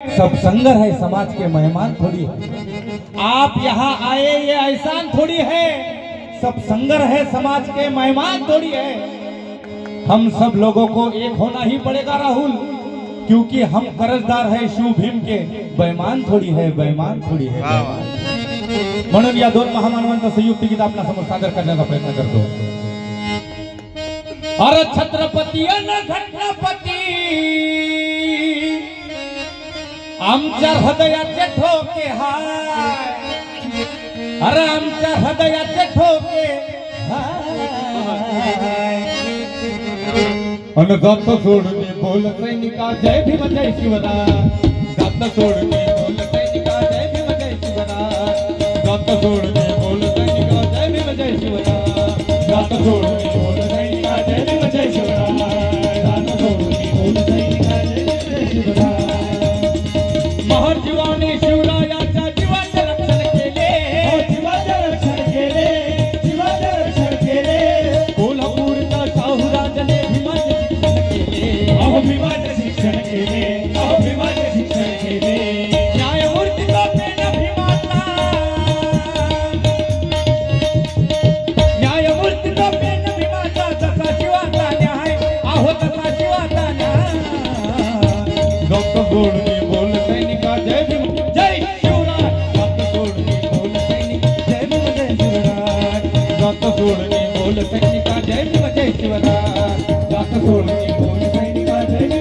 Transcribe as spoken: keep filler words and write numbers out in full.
सब संगर है, समाज के मेहमान थोड़ी है। आप यहाँ आए ये एहसान थोड़ी है, सब संगर है, समाज के मेहमान थोड़ी है। हम सब लोगों को एक होना ही पड़ेगा राहुल, क्योंकि हम कर्जदार है शिव भीम के, बेईमान थोडी है, बेईमान थोडी है। म्हणून या दोन महामानवांचं संयुक्त गीत आपल्या समोर सादर करण्याचा प्रयत्न करतो। अरे छत्रपती अन घटनापती आमच्या हृदयाचे ठोके हाय, अरे आमच्या हृदयाचे ठोके हाय। अन जात सोडून बोल सैनिका जय भीम जय शिवराय, जात सोडून बोल सैनिका जय भीम जय शिवराय, जात सोडून बोल सैनिका जय भीम जय शिवराय, जात सोडून बोल सैनिका जय भीम जय शिवराय, जात सोडून बोल सैनिका जय भीम जय शिवराय। महार जीवाने शिवरायाच्या जीवाचे रक्षण केले, जीवाचे रक्षण केले, जीवाचे रक्षण केले। कोल्हापूरच्या शाहूराजाने भीमाचे शिक्षण केले, अहो भीमाचे शिक्षण केले, अहो भीमाचे शिक्षण केले। न्यायमूर्तीचा पेन भीमाचा, न्यायमूर्तीचा पेन भीमाचा, जसा शिवाचा न्याय, अहो तसा शिवाचा न्याय। डॉक्टर गोडके बोल सैनिका जय भीम जय शिवराय, डॉक्टर गोडके बोल सैनिका जय भीम जय शिवराय, डॉक्टर गोडके बोल सैनिका जय भीम जय शिवराय, डॉक्टर गोडके बोल सैनिका जय